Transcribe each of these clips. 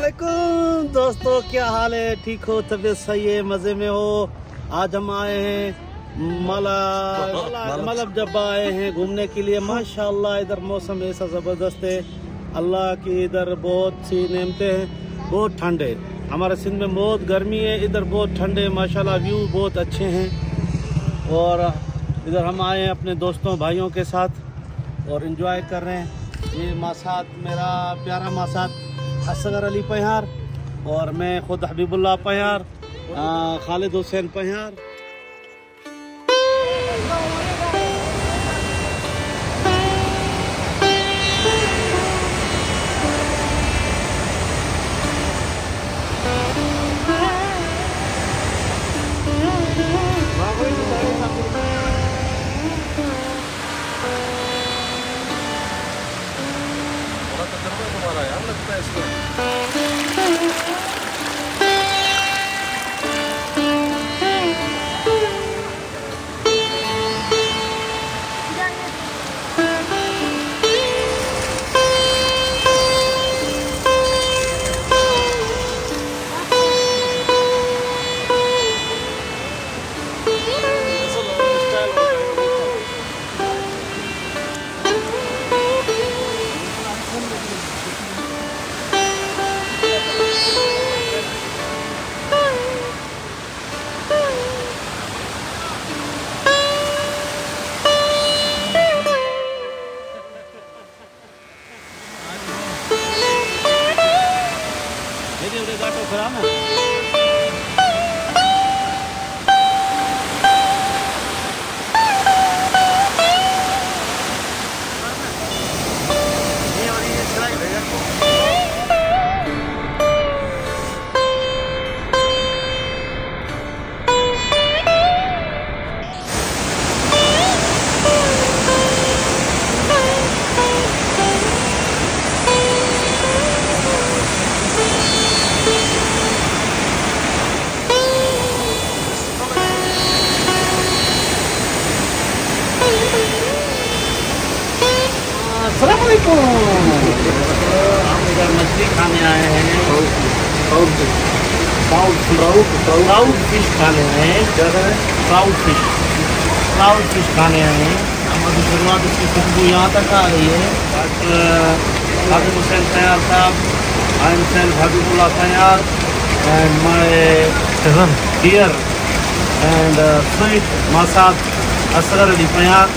वालेकुम दोस्तों, क्या हाल है? ठीक हो? तबीयत सही है? मज़े में हो? आज हम आए हैं मलब जब्बा आए हैं घूमने के लिए। माशाल्लाह इधर मौसम ऐसा ज़बरदस्त है। अल्लाह की इधर बहुत सी नेमतें हैं। बहुत ठंड है। हमारे सिंध में बहुत गर्मी है, इधर बहुत ठंड है। माशाल्लाह व्यू बहुत अच्छे हैं। और इधर हम आए हैं अपने दोस्तों भाइयों के साथ और एंजॉय कर रहे हैं। ये मासात मेरा प्यारा मासात असगर अली पहियार और मैं खुद हबीबुल्लाह पहियार, खालिद हुसैन पहियार। तुम्हारा यार लगता है इसमें। गाटो खराब है। हम इधर मछली खाने आए हैं। ट्राउट फिश खाने आए हैं। ट्राउट फिश खाने आए हैं। हमारी शुरुआत उसकी खुशबू यहाँ तक आ रही है। खालिद हुसैन पहियार साहब, I am self Habibullah Pahiyar and my dear and sweet मासात असगर अली पहियार।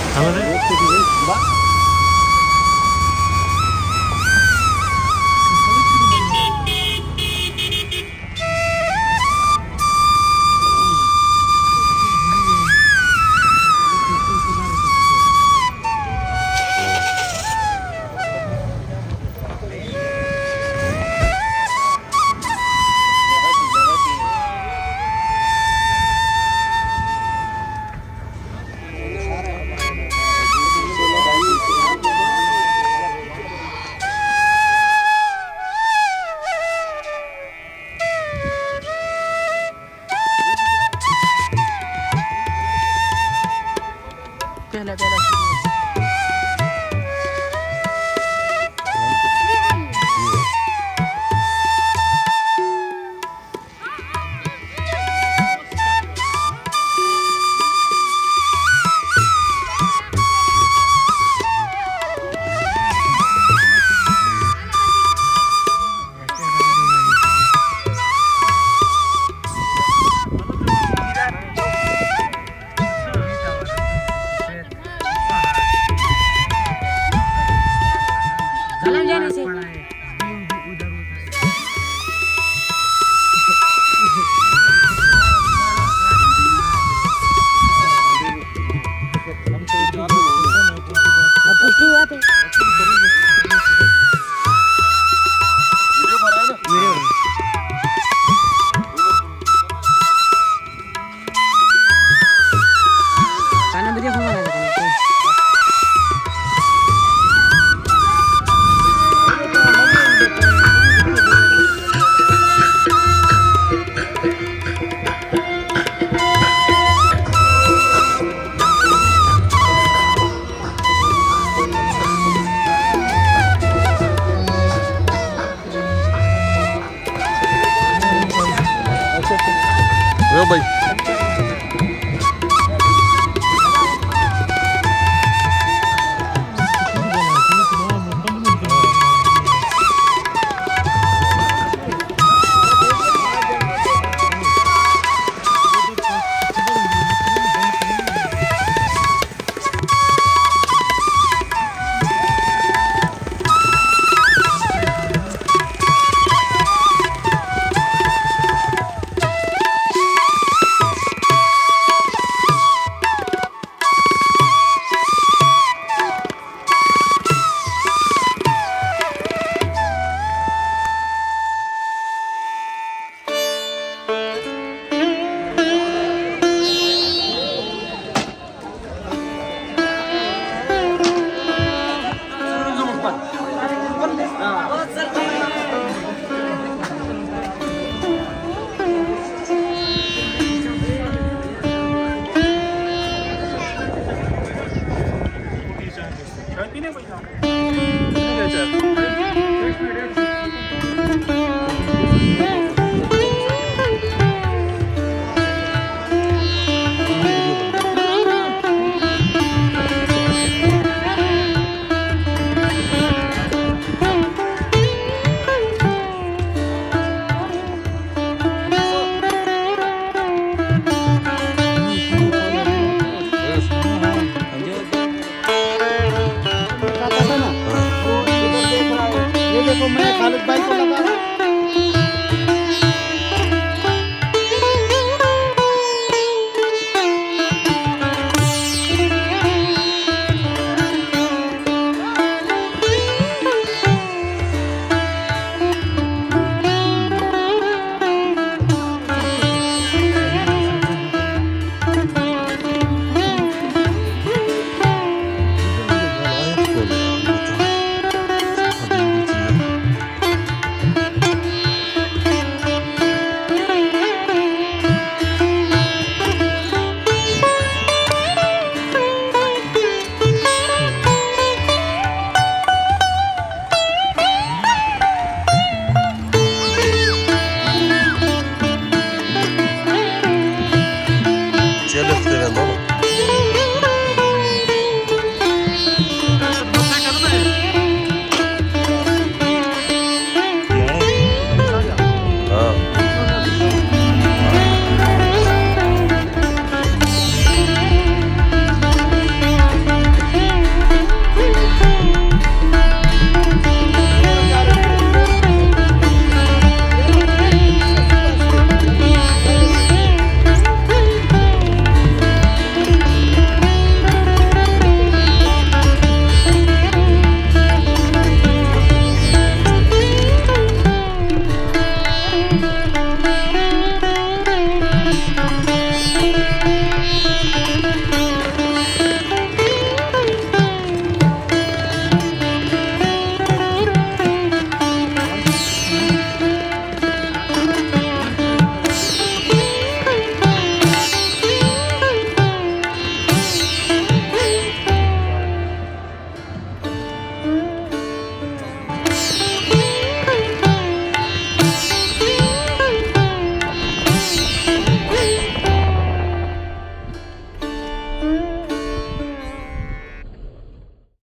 सस्ते में